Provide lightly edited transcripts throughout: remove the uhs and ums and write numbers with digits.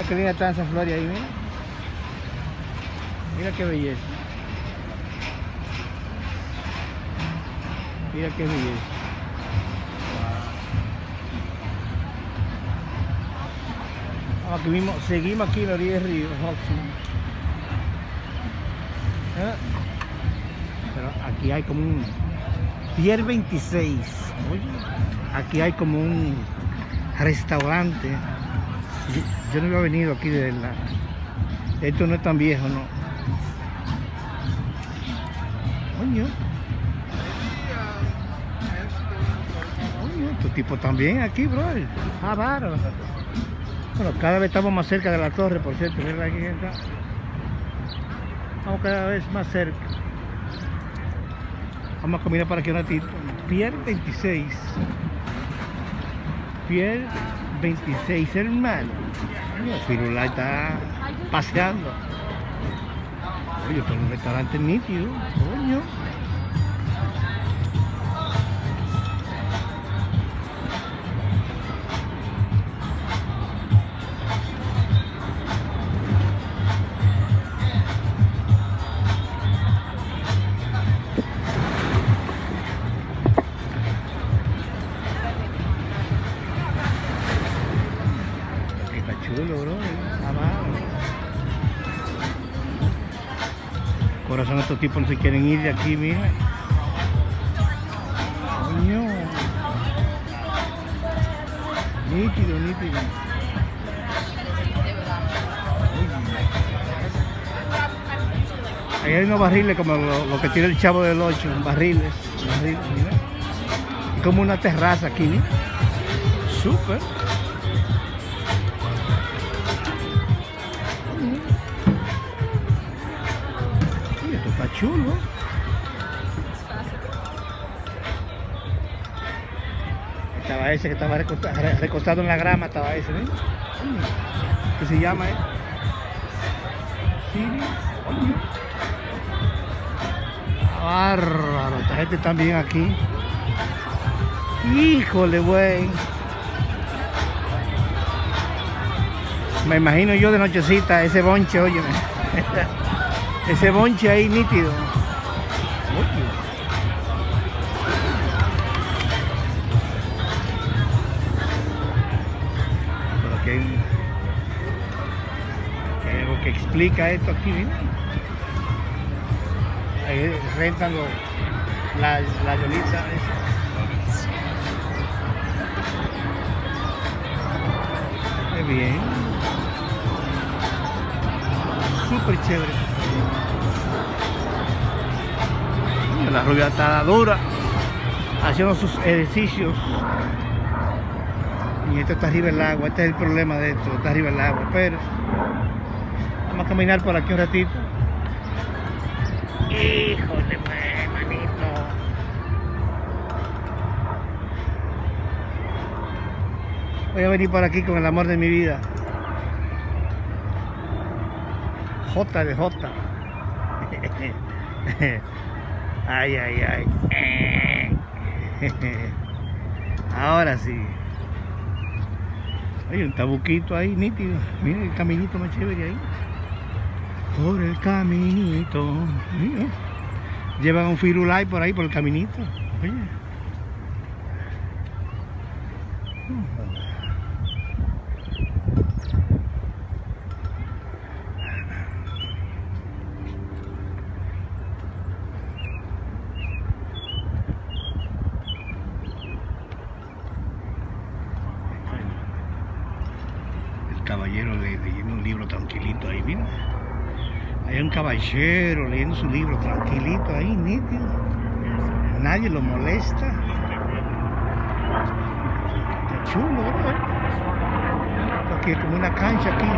qué linda está esa flor ahí, mira. Mira qué belleza. Mira qué belleza. Wow. Aquí mismo, seguimos aquí en la orilla del río Hudson. Pero aquí hay como un Pier 26. Oye, aquí hay como un restaurante. Yo no había venido aquí de la... Esto no es tan viejo, ¿no? Coño. Coño, tu tipo también aquí, bro. Ah, bárbaro. Bueno, cada vez estamos más cerca de la torre, por cierto. Mira aquí está. Estamos cada vez más cerca. Vamos a caminar para aquí un ratito. Pier 26. Pier 26, hermano. El Firulai está paseando. Oye, pero un restaurante nítido. Coño. Chulo, bro. Corazón, estos tipos no se quieren ir de aquí, mira. Coño. Nítido, nítido. Ahí hay unos barriles como lo que tiene el Chavo del 8, barriles, mira. Y como una terraza aquí, mira. Súper. Está chulo. Estaba ese que estaba recostado en la grama, estaba ese, ¿eh? ¿Qué se llama, Sí. Bárbaro, esta gente también aquí. Híjole, güey. Me imagino yo de nochecita ese bonche, oye. Ese bonche ahí nítido. Pero aquí hay algo que explica esto aquí, ¿no? Ahí rentan la yolita esa. Qué bien. Súper chévere. La rubia está dura haciendo sus ejercicios y esto está arriba del agua. Este es el problema de esto, está arriba del agua, pero vamos a caminar por aquí un ratito. Híjole, pues, manito. Voy a venir por aquí con el amor de mi vida. J de J. Ay, ay, ay. Ahora sí. Hay un tabuquito ahí nítido. Miren el caminito más chévere ahí. Por el caminito. Mira. Llevan un Firulai por ahí, por el caminito. Oye. Caballero leyendo un libro tranquilito ahí, mira. Hay un caballero leyendo su libro tranquilito ahí, nítido. Nadie lo molesta. Está chulo, ¿verdad? Porque como una cancha aquí.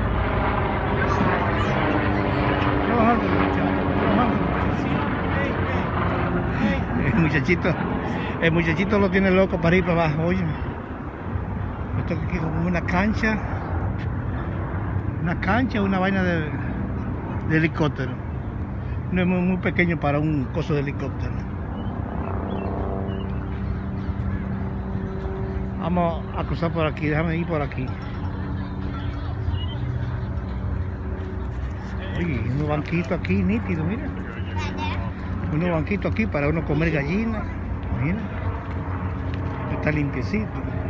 El muchachito lo tiene loco para ir para abajo, oye. Esto aquí como una cancha. Una vaina de helicóptero. No es muy pequeño para un coso de helicóptero. Vamos a cruzar por aquí, déjame ir por aquí. Oye, unos banquitos aquí nítidos, mira. Unos banquitos aquí para uno comer gallina. Mira. Está limpiecito.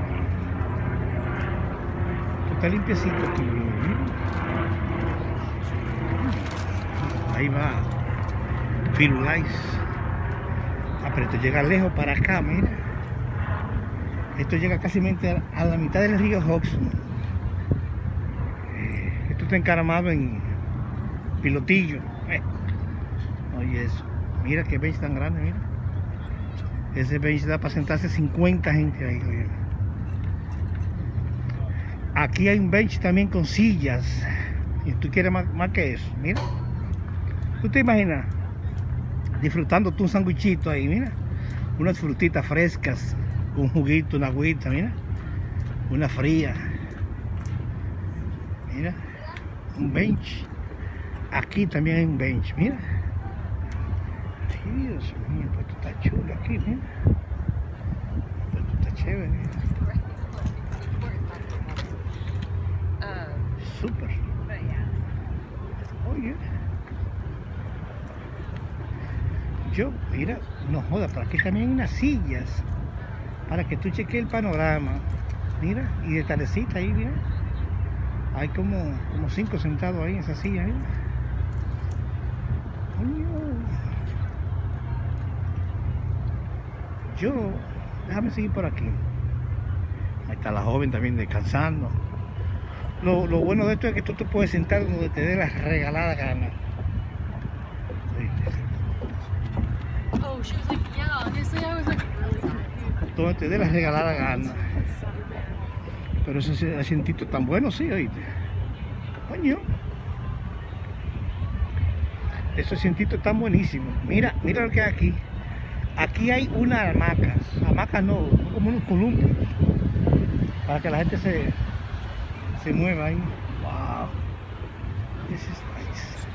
Está limpiecito aquí, mira. Ahí va Firulais. Ah, pero esto llega lejos para acá, mira. Esto llega casi a la mitad del río Hudson. Esto está encaramado en Pilotillo. Oye eso. Mira qué bench tan grande, mira. Ese bench da para sentarse 50 gente ahí, oye. Aquí hay un bench también con sillas. Y tú quieres más que eso, mira. ¿Tú te imaginas disfrutando tú un sandwichito ahí, mira? Unas frutitas frescas, un juguito, una agüita, mira. Una fría. Mira, un bench. Aquí también hay un bench, mira. Dios mío, pues esto está chulo aquí, mira. Esto está chévere, mira. Súper. Oye. Mira, no joda, por aquí también hay unas sillas para que tú cheques el panorama. Mira, y de tardecita ahí, mira. Hay como 5 sentados ahí en esa silla, mira. Déjame seguir por aquí. Ahí está la joven también descansando. Lo bueno de esto es que tú te puedes sentar donde te dé la regalada gana. Oh, she was like, yeah, honestly, I was like really happy. Donde te dé la regalada gana. Pero ese asientito tan bueno, sí, oíste. Coño. Ese asientito tan buenísimo. Mira lo que hay aquí. Aquí hay unas hamacas no, como unos columpios, para que la gente se mueva ahí. Wow. This is nice.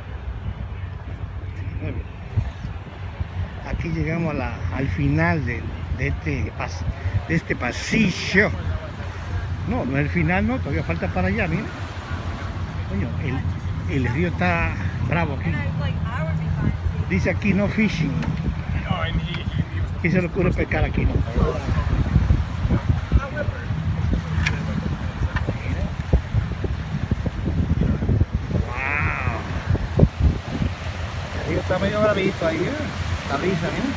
Aquí llegamos al final de este pasillo. No es el final, no, todavía falta para allá, mira. Coño, el río está bravo aquí. Dice aquí no fishing. ¿Quién se le ocurre pescar aquí, no? Wow. El río está medio bravito ahí, la brisa, ¿eh?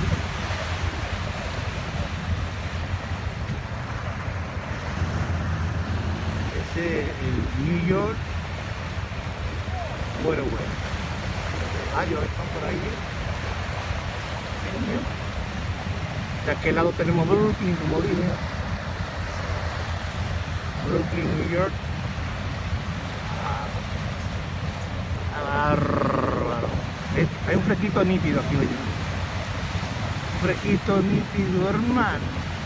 Ese es el New York. Bueno. Yo están por ahí. De aquel lado tenemos Brooklyn, como dije. Brooklyn, New York. Hay un fresquito nítido aquí, oye. Un fresquito nítido, hermano.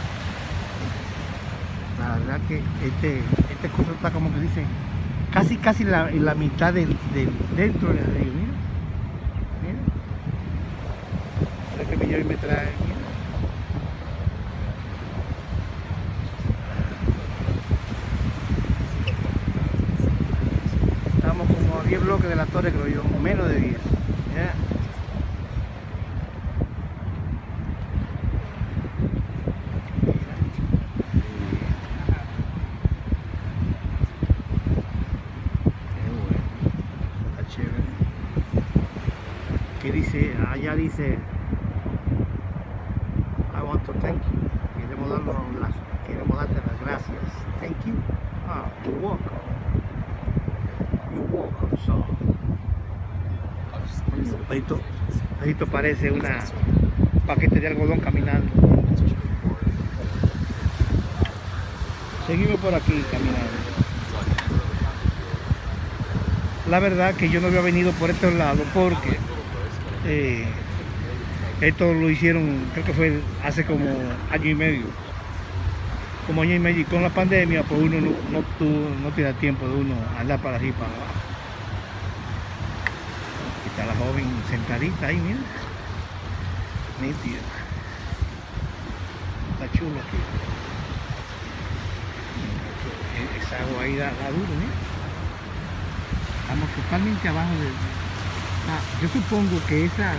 La verdad que este curso está como que dice casi en la mitad dentro del río, mira. Mira que me lleva y me trae, mira. Estamos como a 10 bloques de la torre, creo yo, menos de 10. ¿Ya? Que dice, allá dice, I want to thank you. Queremos darte las gracias. Thank you. You're welcome. You're welcome. So, esto parece un paquete de algodón caminando. Seguimos por aquí caminando. La verdad que yo no había venido por estos lados porque esto lo hicieron, creo que fue hace como año y medio. Y con la pandemia pues uno no tiene tiempo de uno andar para arriba y para abajo. Aquí está la joven sentadita ahí, mira. Nítida. Está chulo aquí. Esa agua ahí da duro, mira. Estamos totalmente abajo de... yo supongo que esas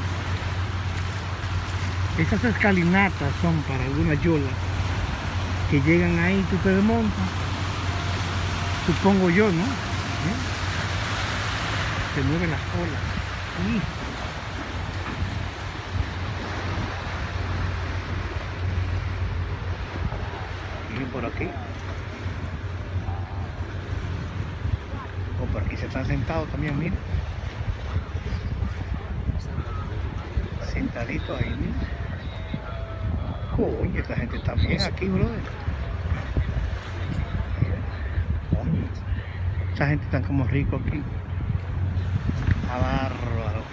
escalinatas son para algunas yolas que llegan ahí, tú te desmontas. Supongo yo, ¿no? Se mueven las olas. Miren por aquí. O por aquí se están sentados también, miren. Sentadito ahí, miren. Coño, esta gente está bien aquí, brother. Coño, esta gente está como rico aquí. Está bárbaro.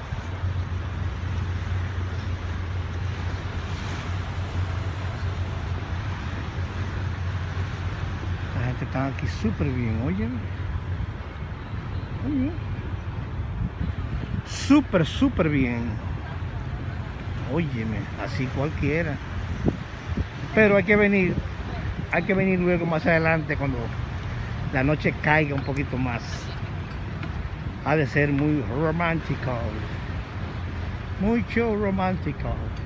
Esta gente está aquí súper bien, oye. Súper bien. Óyeme, así cualquiera. Pero hay que venir luego más adelante cuando la noche caiga un poquito más. Ha de ser muy romántico. Mucho romántico.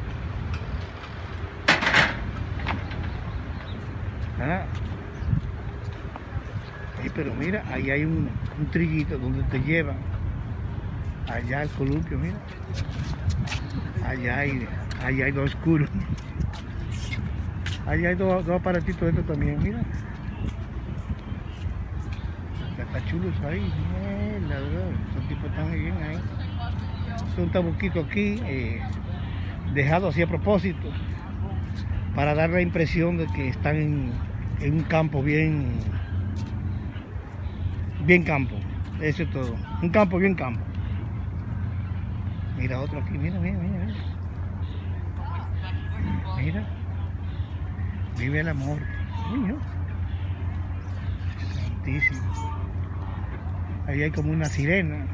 Pero mira, ahí hay un trillito donde te llevan. Allá el columpio, mira. Allá hay dos oscuros. Allá hay dos aparatitos de estos también, mira. Está chulo eso ahí. Mierda, esos tipos están muy bien ahí. Son tabuquitos aquí, dejado así a propósito, para dar la impresión de que están en un campo bien campo. Eso es todo. Un campo bien campo. Mira otro aquí, mira. Mira. Vive el amor. Mira. Santísimo. Ahí hay como una sirena.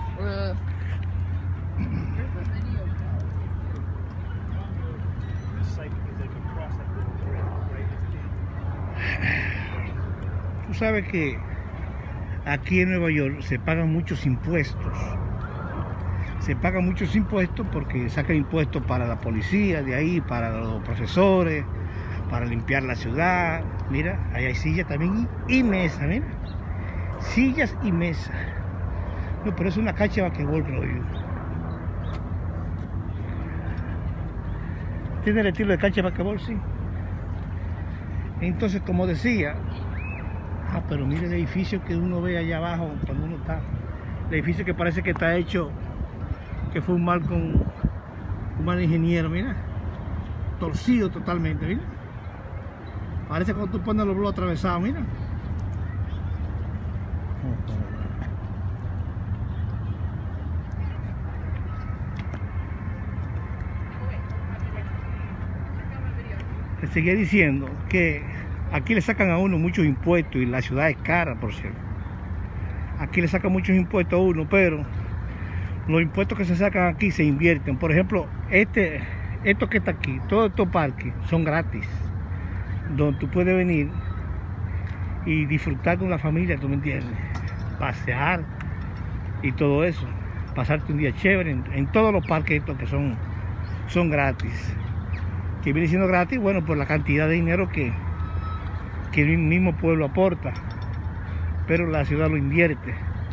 Tú sabes que aquí en Nueva York se pagan muchos impuestos. Se pagan muchos impuestos porque sacan impuestos para la policía de ahí, para los profesores, para limpiar la ciudad. Mira, ahí hay sillas también y mesa, mira. Sillas y mesa. No, pero es una cancha de basquetbol, creo yo. Tiene el estilo de cancha de basquetbol, sí. Entonces, como decía, pero mire el edificio que uno ve allá abajo cuando uno está. El edificio que parece que está hecho, que fue un mal ingeniero, mira. Torcido totalmente, mira. Parece cuando tú pones los bloques atravesados, mira. Te seguía diciendo que aquí le sacan a uno muchos impuestos y la ciudad es cara, por cierto. Aquí le sacan muchos impuestos a uno, pero los impuestos que se sacan aquí se invierten. Por ejemplo, esto que está aquí, todos estos parques son gratis, donde tú puedes venir y disfrutar con la familia, ¿tú me entiendes? Pasear y todo eso, pasarte un día chévere en todos los parques estos que son gratis. Que viene siendo gratis, bueno, por la cantidad de dinero que el mismo pueblo aporta, pero la ciudad lo invierte.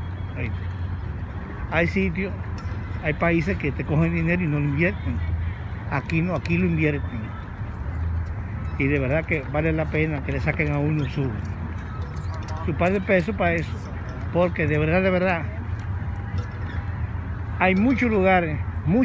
Hay sitios, hay países que te cogen dinero y no lo invierten. Aquí no, aquí lo invierten. Y de verdad que vale la pena que le saquen a uno su par de pesos para eso, porque de verdad, hay muchos lugares.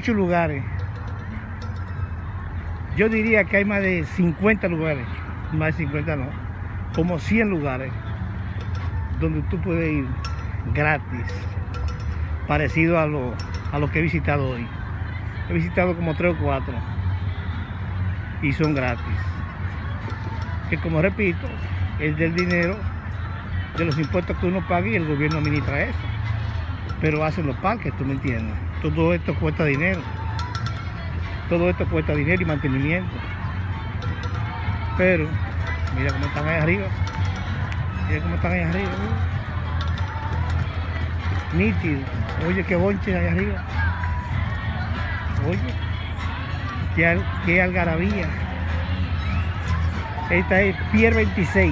Yo diría que hay más de 50 lugares, más de 50 no, como 100 lugares donde tú puedes ir gratis, parecido a lo que he visitado hoy. He visitado como 3 o 4 y son gratis. Que como repito, es del dinero de los impuestos que uno paga y el gobierno administra eso. Pero hacen los parques, tú me entiendes. Todo esto cuesta dinero. Todo esto cuesta dinero y mantenimiento. Pero, mira cómo están ahí arriba. Mira cómo están ahí arriba. nítido. Oye, qué bonche ahí arriba. Oye, qué algarabía. Esta es Pier 26.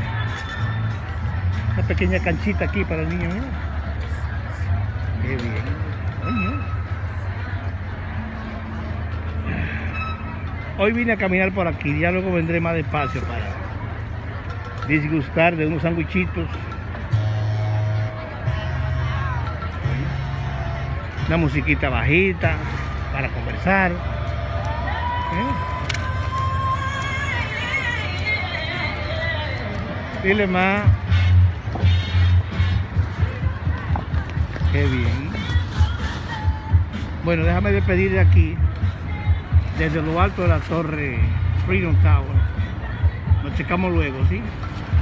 Una pequeña canchita aquí para el niño. Mira. Qué bien. Oye. Hoy vine a caminar por aquí, ya luego vendré más despacio para disgustar de unos sandwichitos. Una musiquita bajita para conversar. Dile más. Qué bien. Bueno, déjame despedir de aquí, desde lo alto de la torre Freedom Tower. Nos checamos luego, ¿sí?